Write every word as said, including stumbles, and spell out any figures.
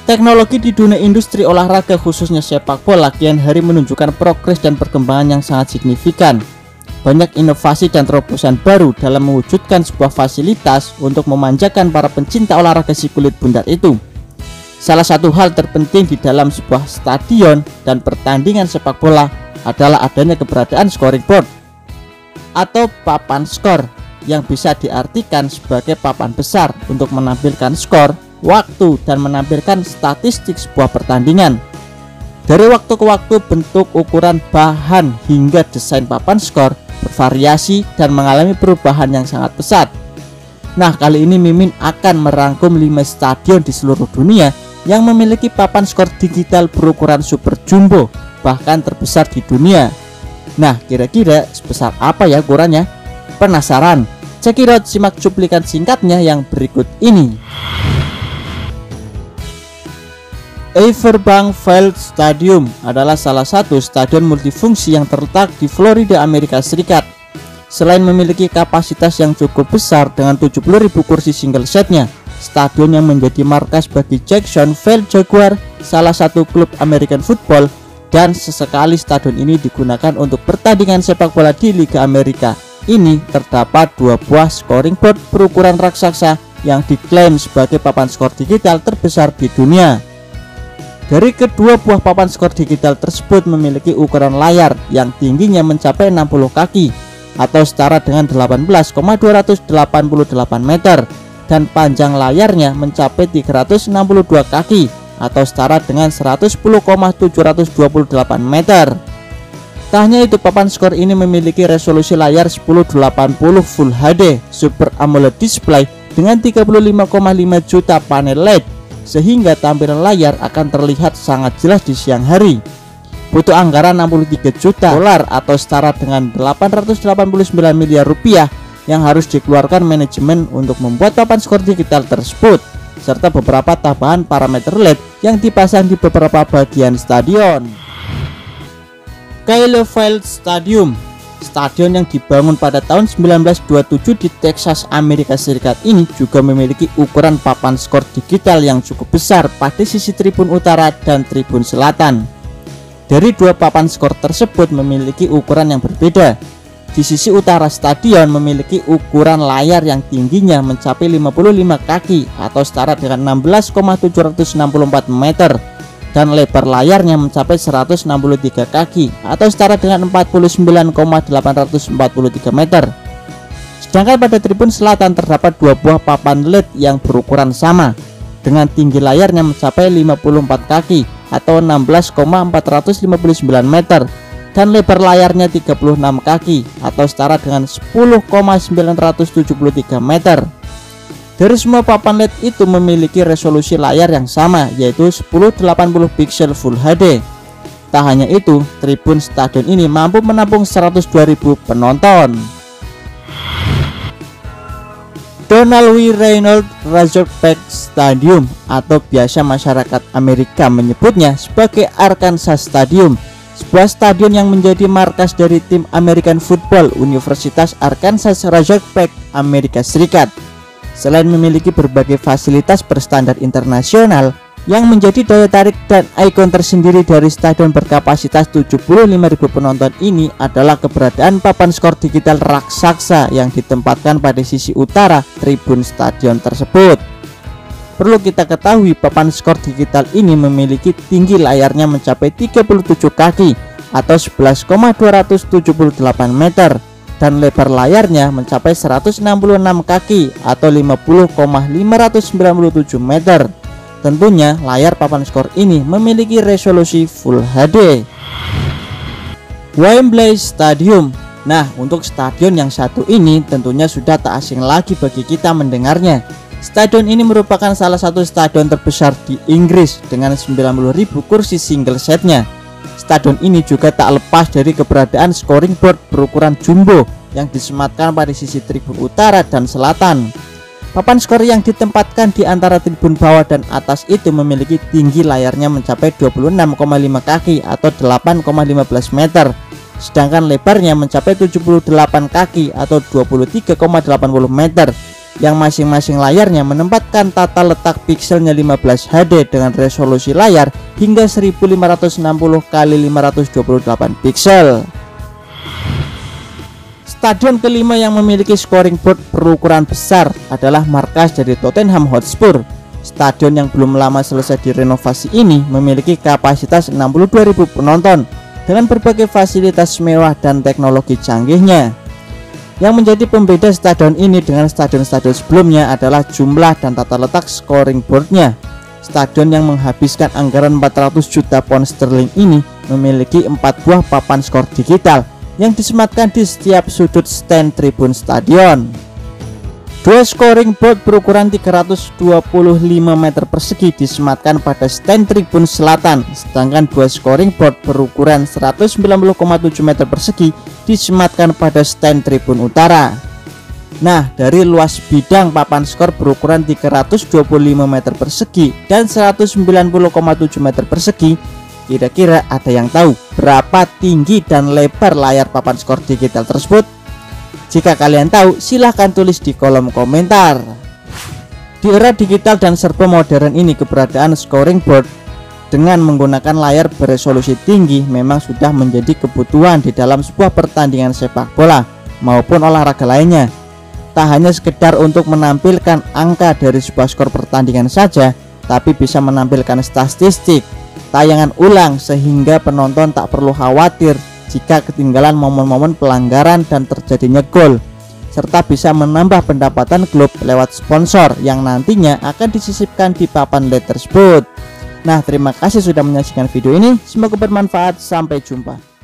Teknologi di dunia industri olahraga khususnya sepak bola kian hari menunjukkan progres dan perkembangan yang sangat signifikan. Banyak inovasi dan terobosan baru dalam mewujudkan sebuah fasilitas untuk memanjakan para pencinta olahraga si kulit bundar itu. Salah satu hal terpenting di dalam sebuah stadion dan pertandingan sepak bola adalah adanya keberadaan scoring board atau papan skor yang bisa diartikan sebagai papan besar untuk menampilkan skor, waktu, dan menampilkan statistik sebuah pertandingan. Dari waktu ke waktu bentuk, ukuran, bahan, hingga desain papan skor bervariasi dan mengalami perubahan yang sangat pesat. Nah, kali ini Mimin akan merangkum lima stadion di seluruh dunia yang memiliki papan skor digital berukuran super jumbo, bahkan terbesar di dunia. Nah, kira-kira sebesar apa ya ukurannya? Penasaran? Check it out, simak cuplikan singkatnya yang berikut ini. Everbank Field Stadium adalah salah satu stadion multifungsi yang terletak di Florida, Amerika Serikat. Selain memiliki kapasitas yang cukup besar dengan tujuh puluh ribu kursi single setnya, stadion yang menjadi markas bagi Jacksonville Jaguar, salah satu klub American football, dan sesekali stadion ini digunakan untuk pertandingan sepak bola di Liga Amerika. Ini terdapat dua buah scoring board berukuran raksasa yang diklaim sebagai papan skor digital terbesar di dunia. Dari kedua buah papan skor digital tersebut memiliki ukuran layar yang tingginya mencapai enam puluh kaki atau setara dengan delapan belas koma dua delapan delapan meter, dan panjang layarnya mencapai tiga ratus enam puluh dua kaki atau setara dengan seratus sepuluh koma tujuh dua delapan meter. Tak hanya itu, papan skor ini memiliki resolusi layar sepuluh delapan puluh Full H D Super AMOLED display dengan tiga puluh lima koma lima juta panel L E D, sehingga tampilan layar akan terlihat sangat jelas di siang hari. Butuh anggaran enam puluh tiga juta dolar atau setara dengan delapan ratus delapan puluh sembilan miliar rupiah yang harus dikeluarkan manajemen untuk membuat papan skor digital tersebut, serta beberapa tambahan parameter L E D yang dipasang di beberapa bagian stadion. Kyle Field Stadium, stadion yang dibangun pada tahun seribu sembilan ratus dua puluh tujuh di Texas, Amerika Serikat ini juga memiliki ukuran papan skor digital yang cukup besar pada sisi tribun utara dan tribun selatan. Dari dua papan skor tersebut memiliki ukuran yang berbeda. Di sisi utara stadion memiliki ukuran layar yang tingginya mencapai lima puluh lima kaki atau setara dengan enam belas koma tujuh enam empat meter, dan lebar layarnya mencapai seratus enam puluh tiga kaki atau setara dengan empat puluh sembilan koma delapan empat tiga meter. Sedangkan pada tribun selatan terdapat dua buah papan L E D yang berukuran sama, dengan tinggi layarnya mencapai lima puluh empat kaki atau enam belas koma empat lima sembilan meter, dan lebar layarnya tiga puluh enam kaki atau setara dengan sepuluh koma sembilan tujuh tiga meter. Dari semua papan L E D itu memiliki resolusi layar yang sama, yaitu sepuluh delapan puluh piksel Full H D. Tak hanya itu, tribun stadion ini mampu menampung seratus dua ribu penonton. Donald W. Reynolds Razorback Stadium, atau biasa masyarakat Amerika menyebutnya sebagai Arkansas Stadium, sebuah stadion yang menjadi markas dari tim American Football Universitas Arkansas Razorback, Amerika Serikat. Selain memiliki berbagai fasilitas berstandar internasional, yang menjadi daya tarik dan ikon tersendiri dari stadion berkapasitas tujuh puluh lima ribu penonton ini adalah keberadaan papan skor digital raksasa yang ditempatkan pada sisi utara tribun stadion tersebut. Perlu kita ketahui, papan skor digital ini memiliki tinggi layarnya mencapai tiga puluh tujuh kaki atau sebelas koma dua tujuh delapan meter, dan lebar layarnya mencapai seratus enam puluh enam kaki atau lima puluh koma lima sembilan tujuh meter. Tentunya layar papan skor ini memiliki resolusi Full H D. Wembley Stadium. Nah, untuk stadion yang satu ini tentunya sudah tak asing lagi bagi kita mendengarnya. Stadion ini merupakan salah satu stadion terbesar di Inggris dengan sembilan puluh ribu kursi single setnya. Stadion ini juga tak lepas dari keberadaan scoring board berukuran jumbo yang disematkan pada sisi tribun utara dan selatan. Papan skor yang ditempatkan di antara tribun bawah dan atas itu memiliki tinggi layarnya mencapai dua puluh enam koma lima kaki atau delapan koma lima belas meter, sedangkan lebarnya mencapai tujuh puluh delapan kaki atau dua puluh tiga koma delapan puluh meter, yang masing-masing layarnya menempatkan tata letak pikselnya lima belas H D dengan resolusi layar hingga seribu lima ratus enam puluh kali lima ratus dua puluh delapan piksel. Stadion kelima yang memiliki scoring board berukuran besar adalah markas dari Tottenham Hotspur. Stadion yang belum lama selesai direnovasi ini memiliki kapasitas enam puluh dua ribu penonton dengan berbagai fasilitas mewah dan teknologi canggihnya. Yang menjadi pembeda stadion ini dengan stadion-stadion sebelumnya adalah jumlah dan tata letak scoring boardnya. Stadion yang menghabiskan anggaran empat ratus juta pound sterling ini memiliki empat buah papan skor digital yang disematkan di setiap sudut stand tribun stadion. Dua scoring board berukuran tiga ratus dua puluh lima meter persegi disematkan pada stand tribun selatan, sedangkan dua scoring board berukuran seratus sembilan puluh koma tujuh meter persegi disematkan pada stand tribun utara. Nah, dari luas bidang papan skor berukuran tiga ratus dua puluh lima meter persegi dan seratus sembilan puluh koma tujuh meter persegi, kira-kira ada yang tahu berapa tinggi dan lebar layar papan skor digital tersebut? Jika kalian tahu, silahkan tulis di kolom komentar. Di era digital dan serba modern ini, keberadaan scoring board dengan menggunakan layar beresolusi tinggi memang sudah menjadi kebutuhan di dalam sebuah pertandingan sepak bola maupun olahraga lainnya. Tak hanya sekedar untuk menampilkan angka dari sebuah skor pertandingan saja, tapi bisa menampilkan statistik, tayangan ulang sehingga penonton tak perlu khawatir jika ketinggalan momen-momen pelanggaran dan terjadinya gol, serta bisa menambah pendapatan klub lewat sponsor yang nantinya akan disisipkan di papan L E D tersebut. Nah, terima kasih sudah menyaksikan video ini, semoga bermanfaat, sampai jumpa.